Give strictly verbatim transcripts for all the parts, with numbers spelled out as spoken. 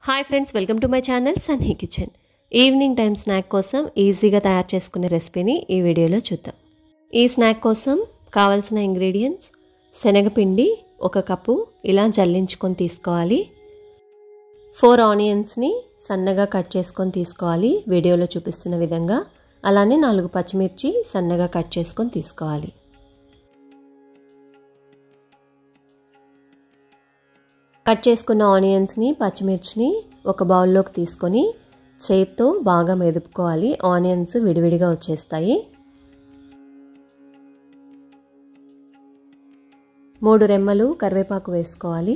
Hi friends, welcome to my channel Sunny Kitchen. Evening time snack కోసం ఈజీగా తయారు చేసుకునే రెసిపీని ఈ వీడియోలో చూద్దాం. ఈ స్నాక్ కోసం కావాల్సిన ఇంగ్రీడియంట్స్: శనగపిండి ఒక కప్పు ఇలా జల్లించుకొని తీసుకోవాలి. ఫోర్ ఆనియన్స్ని సన్నగా కట్ చేసుకొని తీసుకోవాలి వీడియోలో చూపిస్తున్న విధంగా. అలానే నాలుగు పచ్చిమిర్చి సన్నగా కట్ చేసుకొని తీసుకోవాలి. కట్ చేసుకున్న ఆనియన్స్ని పచ్చిమిర్చిని ఒక బౌల్లోకి తీసుకొని చేత్తో బాగా మెదుపుకోవాలి. ఆనియన్స్ విడివిడిగా వచ్చేస్తాయి. మూడు రెమ్మలు కరివేపాకు వేసుకోవాలి.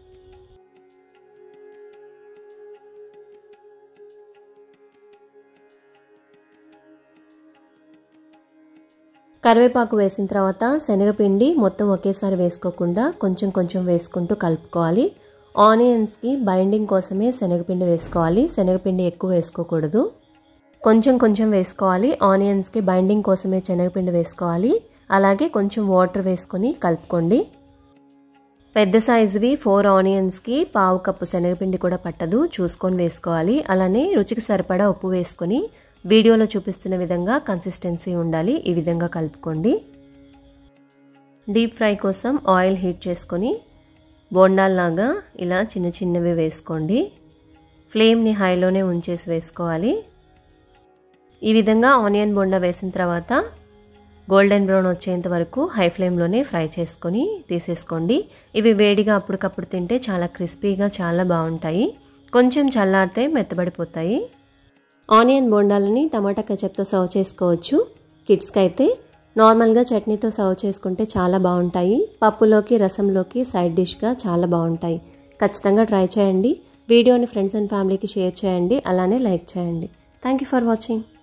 కరివేపాకు వేసిన తర్వాత శనగపిండి మొత్తం ఒకేసారి వేసుకోకుండా కొంచెం కొంచెం వేసుకుంటూ కలుపుకోవాలి. ఆనియన్స్కి బైండింగ్ కోసమే శనగపిండి వేసుకోవాలి. శనగపిండి ఎక్కువ వేసుకోకూడదు, కొంచెం కొంచెం వేసుకోవాలి. ఆనియన్స్కి బైండింగ్ కోసమే శనగపిండి వేసుకోవాలి. అలాగే కొంచెం వాటర్ వేసుకొని కలుపుకోండి. పెద్ద సైజువి ఫోర్ ఆనియన్స్కి పావు కప్పు శనగపిండి కూడా పట్టదు, చూసుకొని వేసుకోవాలి. అలానే రుచికి సరిపడా ఉప్పు వేసుకొని వీడియోలో చూపిస్తున్న విధంగా కన్సిస్టెన్సీ ఉండాలి. ఈ విధంగా కలుపుకోండి. డీప్ ఫ్రై కోసం ఆయిల్ హీట్ చేసుకొని బోండాల్లాగా ఇలా చిన్న చిన్నవి వేసుకోండి. ఫ్లేమ్ని హైలోనే ఉంచేసి వేసుకోవాలి. ఈ విధంగా ఆనియన్ బోండా వేసిన తర్వాత గోల్డెన్ బ్రౌన్ వచ్చేంత వరకు హై ఫ్లేమ్లోనే ఫ్రై చేసుకొని తీసేసుకోండి. ఇవి వేడిగా అప్పటికప్పుడు తింటే చాలా క్రిస్పీగా చాలా బాగుంటాయి. కొంచెం చల్లారితే మెత్తబడిపోతాయి. ఆనియన్ బోండాలని టమాటా కెచప్తో సర్వ్ చేసుకోవచ్చు. కిడ్స్కి అయితే నార్మల్గా చట్నీతో సర్వ్ చేసుకుంటే చాలా బాగుంటాయి. పప్పులోకి రసంలోకి సైడ్ డిష్గా చాలా బాగుంటాయి. ఖచ్చితంగా ట్రై చేయండి. వీడియోని ఫ్రెండ్స్ అండ్ ఫ్యామిలీకి షేర్ చేయండి. అలానే లైక్ చేయండి. Thank you for watching.